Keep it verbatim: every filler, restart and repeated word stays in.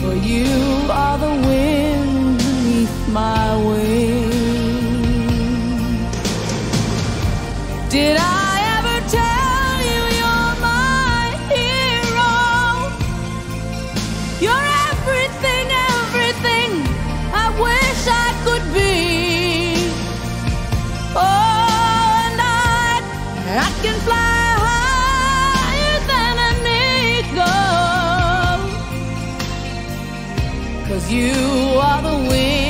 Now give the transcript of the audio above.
for you are the wind beneath my wings. Did I ever tell you you're my hero? You're everything, everything I wish I could be. Oh, and I, I can fly higher than an eagle, 'cause you are the wind